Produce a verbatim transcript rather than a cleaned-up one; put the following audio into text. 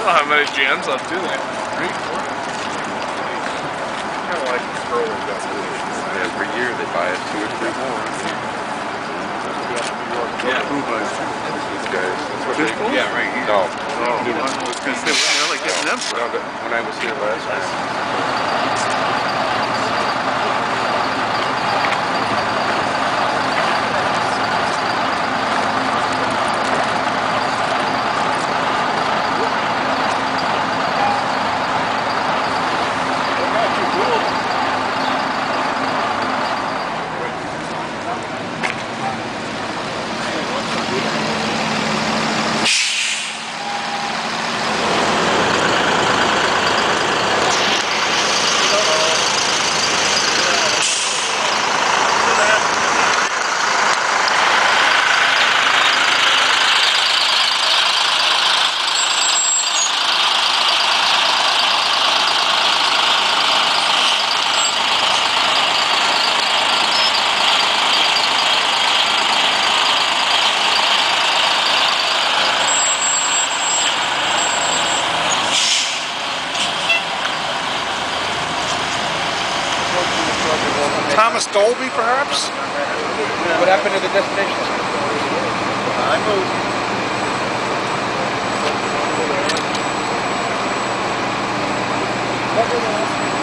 don't have many jams up, do they? Three, four? Kind of like the scroll destinations. Every year they buy us two or three more. Yeah. These guys. That's what they, Yeah, right here. no. No. I was going to say, when the hell are they getting them from? No, but when I was here last time. Thomas Dolby, perhaps? What happened to the destination? I moved.